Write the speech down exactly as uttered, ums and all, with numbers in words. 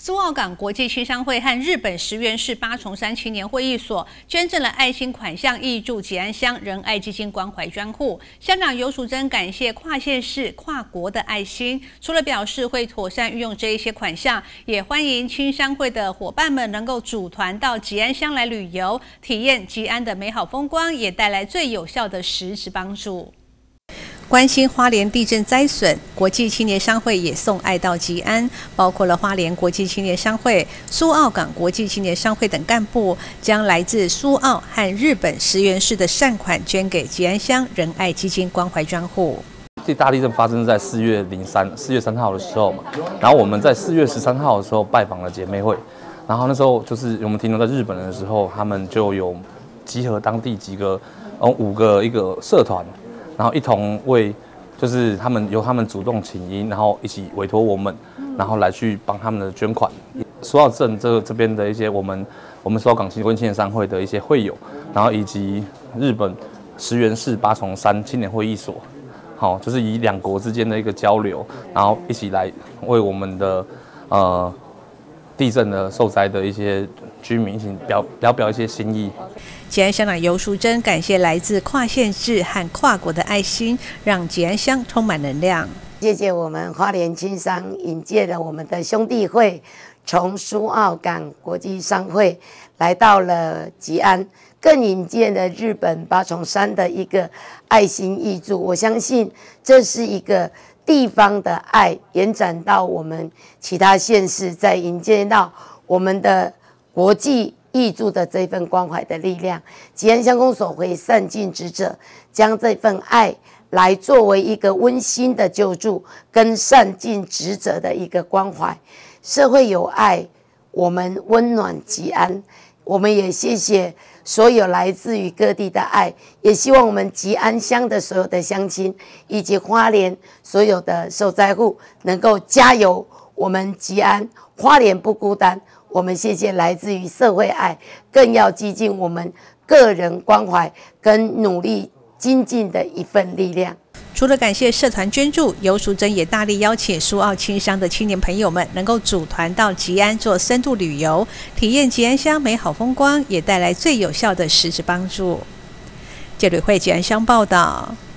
苏澳港国际青商会和日本石原市八重山青年会议所捐赠了爱心款项，挹注吉安乡仁爱基金关怀专户。乡长游淑珍感谢跨县市、跨国的爱心，除了表示会妥善运用这一些款项，也欢迎青商会的伙伴们能够组团到吉安乡来旅游，体验吉安的美好风光，也带来最有效的实质帮助。 关心花莲地震灾损，国际青年商会也送爱到吉安，包括了花莲国际青年商会、苏澳港国际青年商会等干部，将来自苏澳和日本石原市的善款捐给吉安乡仁爱基金关怀专户。 这大地震发生在四月零三四月三号的时候嘛，然后我们在四月十三号的时候拜访了姐妹会，然后那时候就是我们停留在日本的时候，他们就有集合当地几个，呃五个一个社团。 然后一同为，就是他们由他们主动请缨，然后一起委托我们，然后来去帮他们的捐款。苏澳镇这这边的一些我们我们苏澳港青国际青年商会的一些会友，然后以及日本石原市八重山青年会议所，好，就是以两国之间的一个交流，然后一起来为我们的呃地震的受灾的一些居民一起表表表一些心意。 吉安乡长游淑珍感谢来自跨县市和跨国的爱心，让吉安乡充满能量。 谢谢我们花莲青商引荐了我们的兄弟会，从苏澳港国际商会来到了吉安，更引荐了日本八重山的一个爱心挹注。我相信这是一个地方的爱延展到我们其他县市，再引荐到我们的国际。 挹注的这份关怀的力量，吉安乡公所会善尽职责，将这份爱来作为一个温馨的救助跟善尽职责的一个关怀。社会有爱，我们温暖吉安。我们也谢谢所有来自于各地的爱，也希望我们吉安乡的所有的乡亲以及花莲所有的受灾户能够加油。我们吉安花莲不孤单。 我们谢谢来自于社会爱，更要激进我们个人关怀跟努力精进的一份力量。 除了感谢社团捐助，游淑珍也大力邀请苏澳青商的青年朋友们能够组团到吉安做深度旅游，体验吉安乡美好风光，也带来最有效的实质帮助。记者会吉安乡报道。